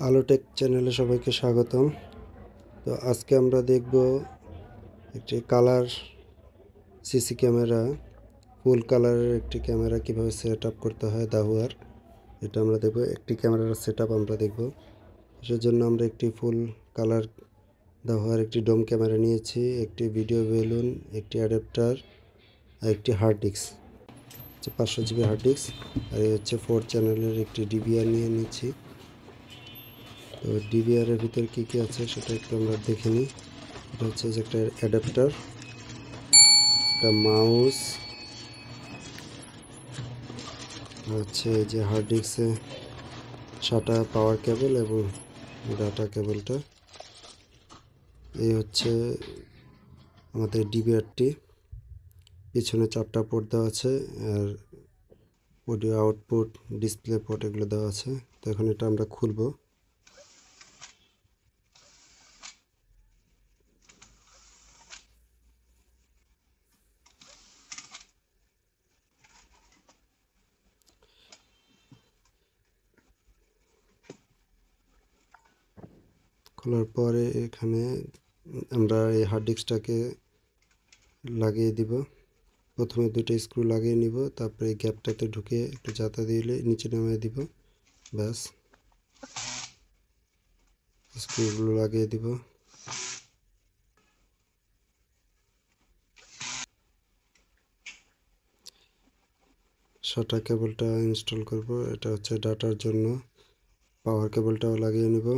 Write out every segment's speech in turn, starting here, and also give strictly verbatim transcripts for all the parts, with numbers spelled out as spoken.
আলোটেক চ্যানেলে সবাইকে স্বাগতম। তো আজকে আমরা দেখব একটি কালার সিসি ক্যামেরা, ফুল কালারের একটি ক্যামেরা কিভাবে সেট আপ করতে হয় দাহুয়ার, এটা আমরা দেখব। একটি ক্যামেরার সেট আপ আমরা দেখব। সেজন্য আমরা একটি ফুল কালার দাহুয়ার একটি ডোম ক্যামেরা নিয়েছি, একটি ভিডিও বেলুন, একটি অ্যাডাপ্টার আর একটি হার্ড ডিস্ক, হচ্ছে পাঁচশো জিবি হার্ড ডিস্ক, আর এই হচ্ছে ফোর চ্যানেলের একটি ডিভিআর নিয়ে নিচ্ছি। তো ডিভিআর এর ভিতরে কী কী আছে সেটা একটু আমরা দেখে নিই। এটা হচ্ছে যে একটা অ্যাডাপ্টার, একটা মাউস, হচ্ছে যে হার্ড ডিস্কে সাটা পাওয়ার কেবল এবং ডাটা কেবলটা। এই হচ্ছে আমাদের ডিভিআরটি। পিছনে চারটা পোর্ট দেওয়া আছে আর অডিও আউটপুট, ডিসপ্লে পোর্ট এগুলো দেওয়া আছে। তো এখন এটা আমরা খুলব। খোলার পরে এখানে আমরা এই হার্ড ডিস্কটাকে লাগিয়ে দিব। প্রথমে দুটো স্ক্রু লাগিয়ে নিব, তারপরে এই গ্যাপটাতে ঢুকে একটু জাতা দিলে নিচে নামিয়ে দিব। ব্যাস, স্ক্রুগুলো লাগিয়ে দিব। সাটা কেবলটা ইনস্টল করব, এটা হচ্ছে ডাটার জন্য। পাওয়ার কেবলটাও লাগিয়ে নিব।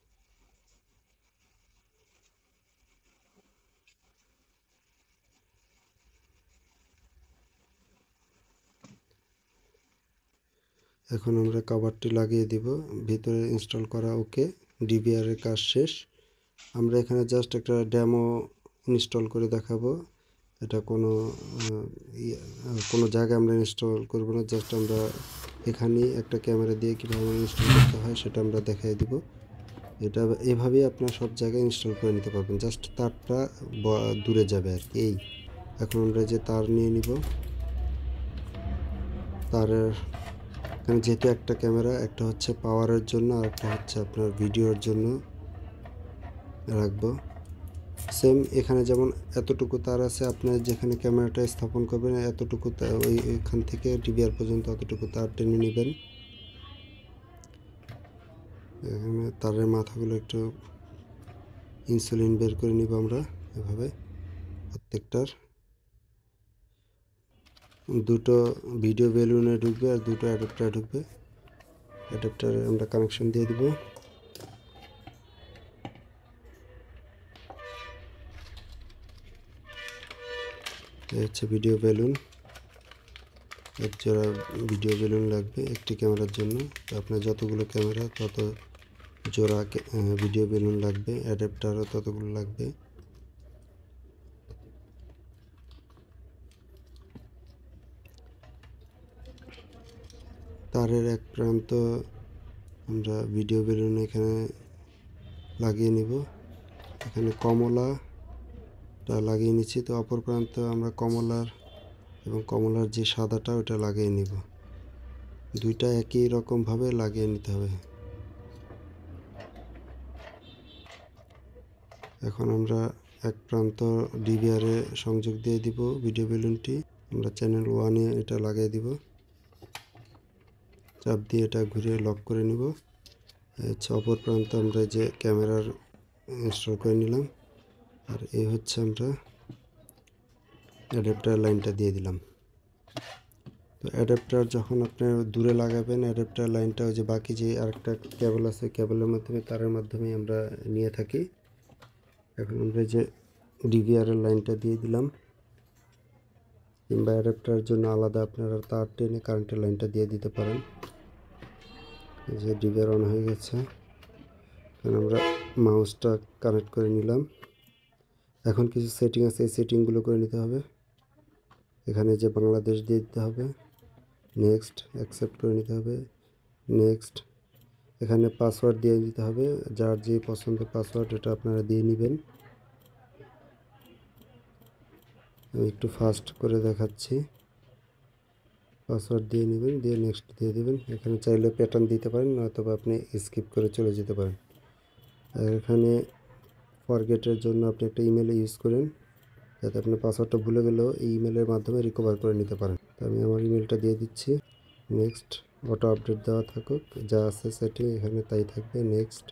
এখন আমরা কভারটি লাগিয়ে দিব। ভিতরে ইনস্টল করা ওকে, ডিভিআর এর কাজ শেষ। আমরা এখানে জাস্ট একটা ডেমো ইনস্টল করে দেখাবো। এটা কোনো কোনো জায়গায় আমরা ইনস্টল করব না, জাস্ট আমরা এখানেই একটা ক্যামেরা দিয়ে কীভাবে ইনস্টল করতে হয় সেটা আমরা দেখাই দিব। এটা এভাবেই আপনার সব জায়গায় ইনস্টল করে নিতে পারবেন, জাস্ট তারটা দূরে যাবে আর কি। এই এখন আমরা যে তার নিয়ে নিব, তারের এখানে যেহেতু একটা ক্যামেরা, একটা হচ্ছে পাওয়ারের জন্য আর একটা হচ্ছে আপনার ভিডিওর জন্য রাখবো। সেম এখানে যেমন এতটুকু তার আছে, আপনার যেখানে ক্যামেরাটা স্থাপন করবেন এতটুকু ওই এখান থেকে ডিভিআর পর্যন্ত অতটুকু তার টেনে নেবেন। এখানে তারের মাথাগুলো একটু ইনসুলিন বের করে নিব আমরা এভাবে। প্রত্যেকটার দুটো ভিডিও বেলুনে ঢুকবে আর দুটো অ্যাডাপ্টারে ঢুকবে। অ্যাডাপ্টারে আমরা কানেকশন দিয়ে দিব। এই হচ্ছে ভিডিও বেলুন, এক জোড়া ভিডিও বেলুন লাগবে একটি ক্যামেরার জন্য। তো আপনার যতগুলো ক্যামেরা তত জোড়া ভিডিও বেলুন লাগবে, অ্যাডাপ্টারও ততগুলো লাগবে। তারের এক প্রান্ত আমরা ভিডিও বেলুন এখানে লাগিয়ে নিব। এখানে কমলাটা লাগিয়ে নিচ্ছি, তো অপর প্রান্ত আমরা কমলার এবং কমলার যে সাদাটা ওটা লাগিয়ে নিব। দুইটা একই রকমভাবে লাগিয়ে নিতে হবে। এখন আমরা এক প্রান্ত ডিভিআরে সংযোগ দিয়ে দিব ভিডিও বেলুনটি। আমরা চ্যানেল ওয়ানে এটা লাগিয়ে দিব, চাপ দিয়ে এটা ঘুরে লক করে নিব। হচ্ছে অপর প্রান্ত আমরা যে ক্যামেরার ইনস্টল করে নিলাম, আর এই হচ্ছে আমরা অ্যাডাপ্টার লাইনটা দিয়ে দিলাম। তো অ্যাডাপ্টার যখন আপনার দূরে লাগাবেন, অ্যাডাপ্টার লাইনটা ওই যে বাকি যে আরেকটা কেবল আছে, কেবলের মাধ্যমে তারের মাধ্যমে আমরা নিয়ে থাকি। এখন আমরা যে ডিভিআরের লাইনটা দিয়ে দিলাম, কিংবা অ্যাডাপ্টারের জন্য আলাদা আপনারা তার টেনে কারেন্টের লাইনটা দিয়ে দিতে পারেন। এই যে ডিভিআর অন হয়ে গেছে। এখন আমরা মাউসটা কানেক্ট করে নিলাম। এখন কিছু সেটিং আছে, এই সেটিংগুলো করে নিতে হবে। এখানে যে বাংলাদেশ দিয়ে দিতে হবে, নেক্সট অ্যাকসেপ্ট করে নিতে হবে, নেক্সট। এখানে পাসওয়ার্ড দিয়ে দিতে হবে, যার যে পছন্দের পাসওয়ার্ড এটা আপনারা দিয়ে নেবেন। আমি একটু ফাস্ট করে দেখাচ্ছি। পাসওয়ার্ড দিয়ে নেবেন, দিয়ে নেক্সট দিয়ে দেবেন। এখানে চাইলে প্যাটার্ন দিতে পারেন, নয়তো আপনি স্কিপ করে চলে যেতে পারেন। আর এখানে ফরগেটের জন্য আপনি একটা ইমেল ইউজ করেন, যাতে আপনি পাসওয়ার্ডটা ভুলে গেলেও এই ইমেলের মাধ্যমে রিকভার করে নিতে পারেন। তো আমি আমার ইমেলটা দিয়ে দিচ্ছি। নেক্সট, অটো আপডেট দেওয়া থাকুক, যা আছে সেটিং এখানে তাই থাকবে। নেক্সট,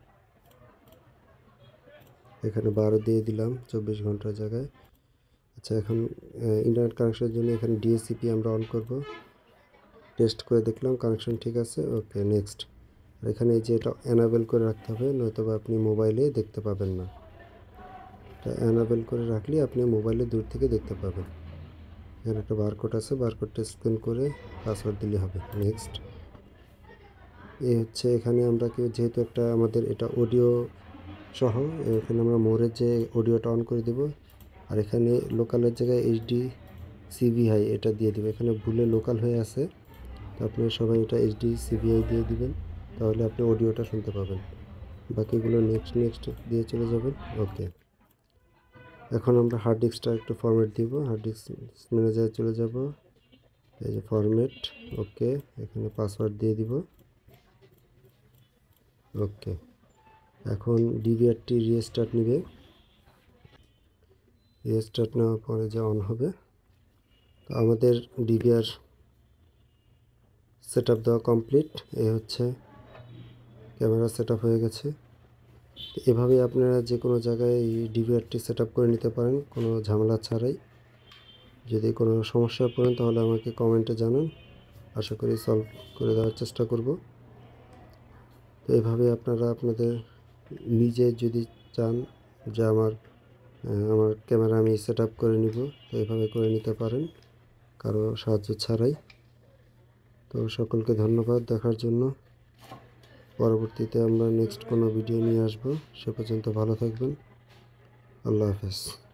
এখানে বারো দিয়ে দিলাম চব্বিশ ঘন্টার জায়গায়। আচ্ছা, এখন ইন্টারনেট কানেকশনের জন্য এখানে ডিএসসিপি আমরা অন করব। টেস্ট করে দেখলাম কানেকশন ঠিক আছে, ওকে নেক্সট। আর এখানে এই যে এটা অ্যানাবেল করে রাখতে হবে, নয়তো আপনি মোবাইলে দেখতে পাবেন না। এটা অ্যানাবেল করে রাখলে আপনি মোবাইলে দূর থেকে দেখতে পাবেন। এখানে একটা বারকোড আছে, বারকোডটা স্ক্যান করে পাসওয়ার্ড দিলে হবে। নেক্সট, এই হচ্ছে এখানে আমরা কি যেহেতু একটা আমাদের এটা অডিও সহ, এখানে আমরা মোড়ের যে অডিওটা অন করে দেব। আর এখানে লোকালের জায়গায় এইচডি সিভিআই এটা দিয়ে দেবে। এখানে ভুলে লোকাল হয়ে আছে, তো আপনি সবাই এটা এইচডি সিভিআই দিয়ে দিবেন, তাহলে আপনি অডিওটা শুনতে পাবেন। বাকিগুলো নেক্সট নেক্সট দিয়ে চলে যাবেন। ওকে, এখন আমরা হার্ড ডিস্কটা একটু ফরম্যাট দিব। হার্ড ডিস্ক ম্যানেজারে চলে যাব, এই যে ফরম্যাট, ওকে। এখানে পাসওয়ার্ড দিয়ে দিব, ওকে। এখন ডিভিআরটি রিস্টার্ট নেবে, রিস্টার্ট নেওয়ার পরে যা অন হবে। তো আমাদের ডিভিআর সেট আপ দেওয়া কমপ্লিট। এই হচ্ছে ক্যামেরা সেট আপ হয়ে গেছে। এভাবে আপনারা যে কোনো জায়গায় এই ডিভিআরটি সেট আপ করে নিতে পারেন কোনো ঝামেলা ছাড়াই। যদি কোনো সমস্যায় পড়েন তাহলে আমাকে কমেন্টে জানান, আশা করি সলভ করে দেওয়ার চেষ্টা করব। তো এভাবে আপনারা আপনাদের নিজে যদি চান যে আমার আমার ক্যামেরা আমি সেট আপ করে নিব, তো এভাবে করে নিতে পারেন কারো সাহায্য ছাড়াই। তো সকলকে ধন্যবাদ দেখার জন্য। পরবর্তীতে আমরা নেক্সট কোনো ভিডিও নিয়ে আসব। সে পর্যন্ত ভালো থাকবেন। আল্লাহ হাফেজ।